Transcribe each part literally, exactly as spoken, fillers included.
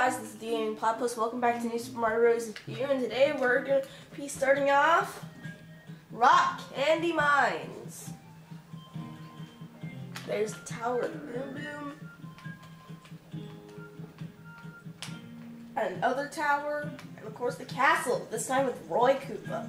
guys, this is the Gaming Platypus. Welcome back to New Super Mario Bros. U, and today we're going to be starting off Rock Candy Mines. There's the tower of the Boom Boom. And another tower, and of course the castle, this time with Roy Koopa.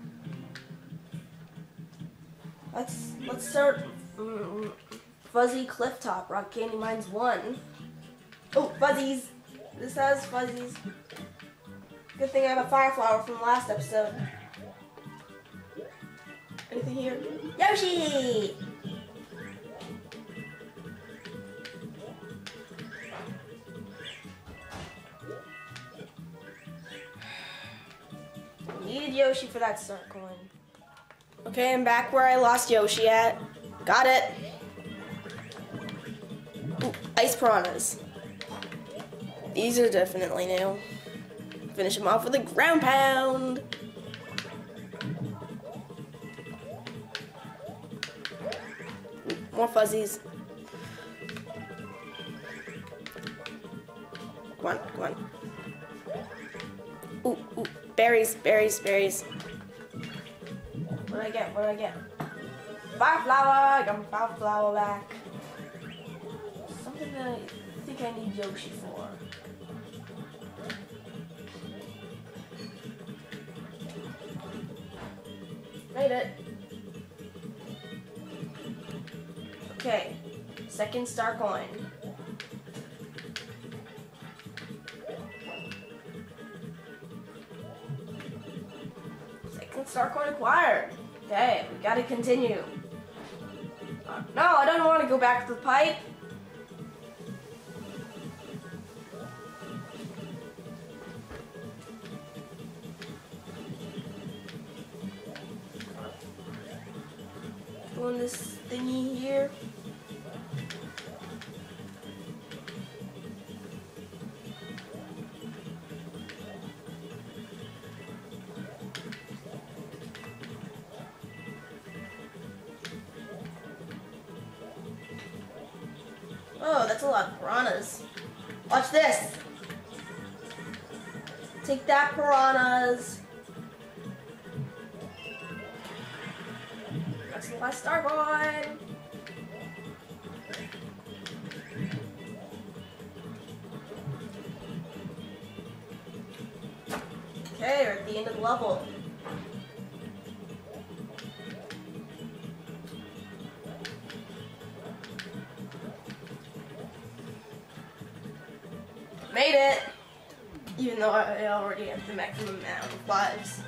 Let's, let's start um, Fuzzy Clifftop, Rock Candy Mines one. Oh, fuzzies! This has fuzzies. Good thing I have a fire flower from the last episode. Anything here? Yoshi! Needed Yoshi for that star coin. Okay, I'm back where I lost Yoshi at. Got it. Ooh, ice piranhas. These are definitely new. Finish them off with a ground pound. Ooh, more fuzzies. Come on, come on. Ooh, ooh, berries, berries, berries. What did I get? What did I get? Fire flower! I got my fire flower back. Something that I think I need Yoshi for. Made it. Okay, second star coin. Second star coin acquired. Okay, we gotta continue. Uh, no, I don't want to go back to the pipe. Doing this thingy here. Oh, that's a lot of piranhas. Watch this. Take that, piranhas. That's the last star coin. Okay, we're at the end of the level. Made it! Even though I already have the maximum amount of lives.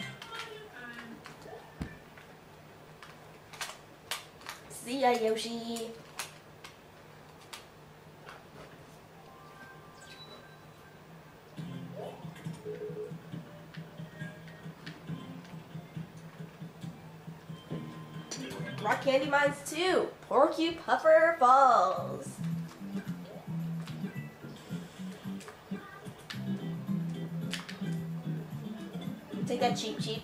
See ya, Yoshi! Rock Candy Mines two, Porky Puffer Falls. Take that, Cheep Cheep.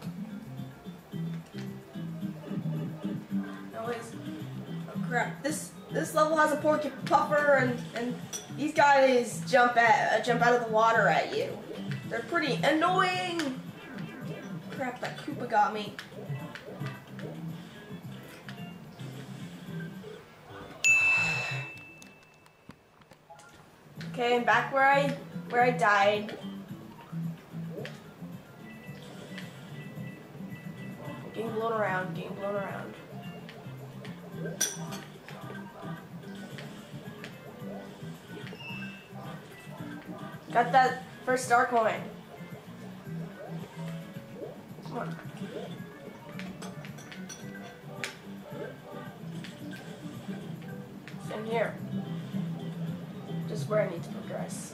No, it's, oh crap! This this level has a Porky Puffer, and and these guys jump at uh, jump out of the water at you. They're pretty annoying. Crap! That Koopa got me. Okay, I'm back where I where I died. Getting blown around, getting blown around. Got that first star coin. Come on. Same here. Just where I need to progress.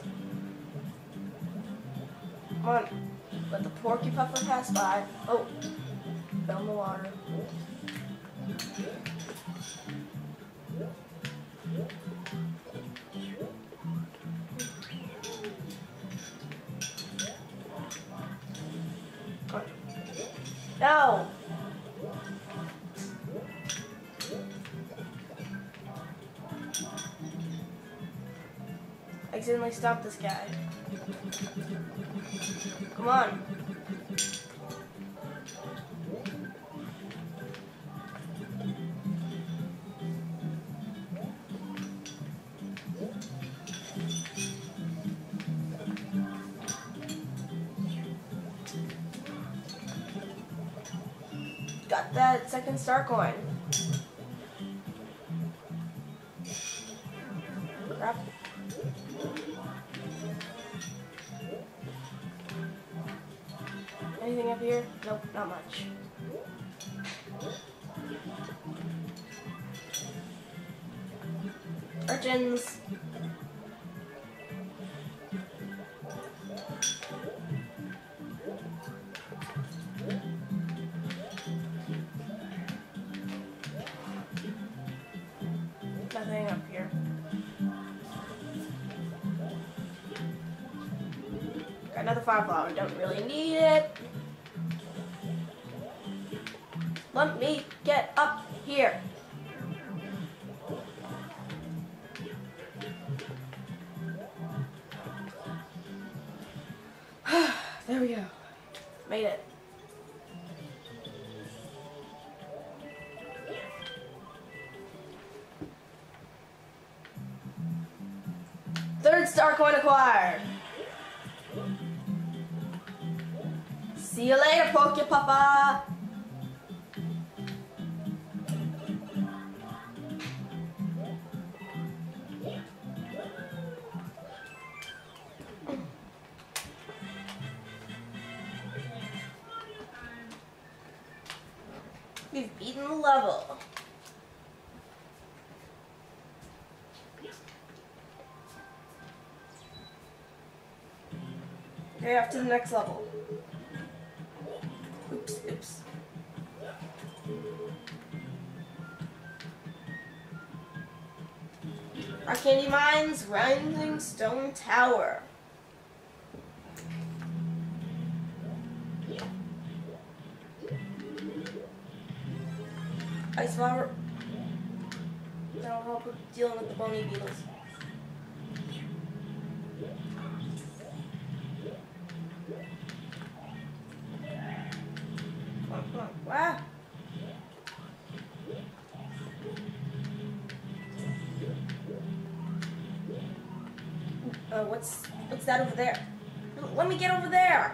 Come on. Let the Porky Puffer pass by. Oh. Fell in the water. No! I accidentally stopped this guy. Come on. Got that second star coin. Crap. Anything up here? Nope, not much. Urchins. Nothing up here. Got another fire flower. Don't really need it. Let me get up here. There we go. Made it. Third star coin acquired. See you later, Pokepapa. We've beaten the level. Okay, off to the next level. Oops, oops. Rock Candy Mines, Rising Stone Tower. Ice flower. That'll help with dealing with the bony beetles. Come on, come on. Wow. Uh, what's what's that over there? Let me get over there.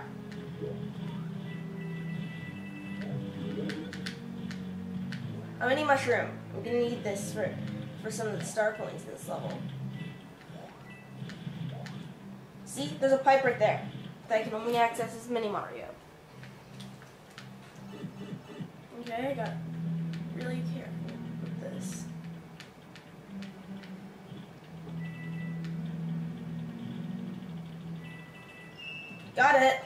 A mini mushroom. I'm gonna need this for for some of the star coins in this level. See, there's a pipe right there that I can only access as Mini Mario. Okay, I got really careful with this. Got it.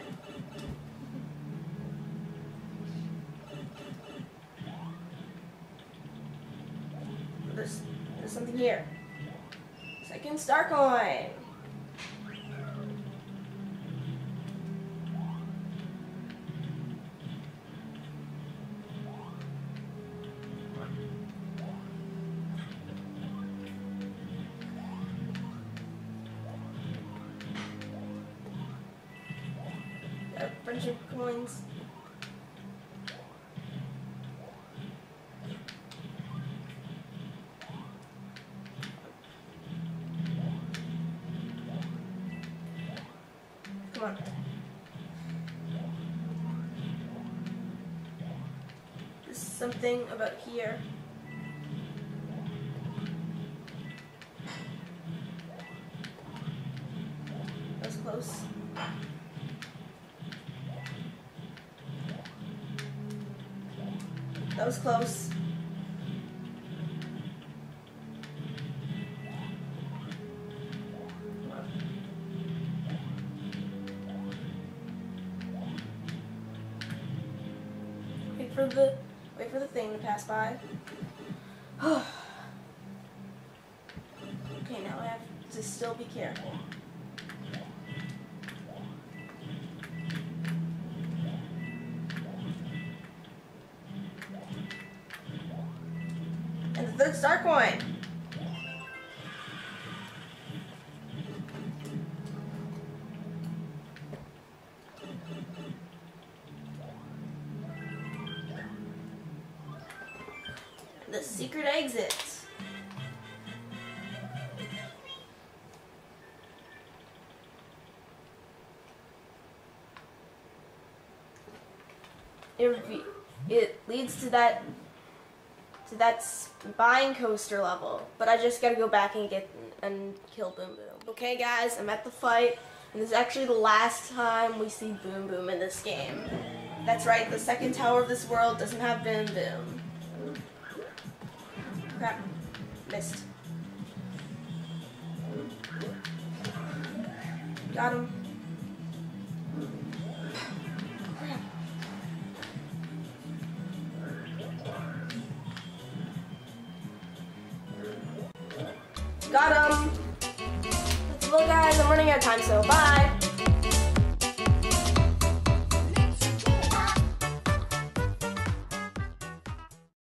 There's, there's something here. Second star coin. Got a bunch of coins. Come on. There's something about here. That was close. That was close. Wait for the wait for the thing to pass by. Okay, now I have to still be careful. And the third star coin. the secret exit. It, it leads to that to that spine coaster level, but I just gotta go back and get and kill Boom Boom. Okay, guys, I'm at the fight, and this is actually the last time we see Boom Boom in this game. That's right, the second tower of this world doesn't have Boom Boom. Crap, missed. Got him. Got him! Well, guys, I'm running out of time, so bye!